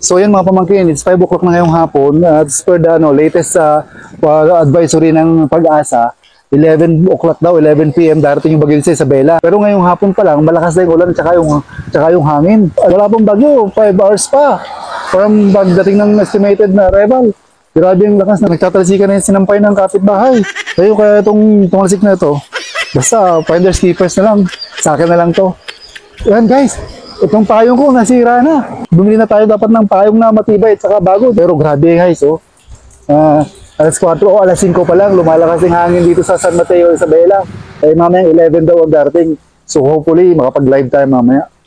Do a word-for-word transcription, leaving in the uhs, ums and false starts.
So yan mga pamangkin, it's five o'clock na ngayong hapon at as per the ano, latest sa uh, advisory ng Pag-asa, eleven o'clock daw, eleven p m darating yung bagyo sa Isabela. Pero ngayong hapon pa lang, malakas na yung ulan at saka yung, tsaka yung hangin. Wala pang bagyo, five hours pa from pagdating ng estimated na arrival. Grabe yung lakas na nagtatalsika na yung sinampay ng kapitbahay. Kaya kaya itong tumalsik na ito, basta finders keepers na lang, sa akin na lang to. Yan guys, itong payong ko nasira na. Bumili na tayo dapat ng payong na matibay at saka bago. Pero grabe guys, oh. Uh, alas kwatro o alas singko pa lang, lumalakas yung hangin dito sa San Mateo, Isabela. Eh mamaya eleven daw ang darating. So hopefully makapag-live tayo mamaya.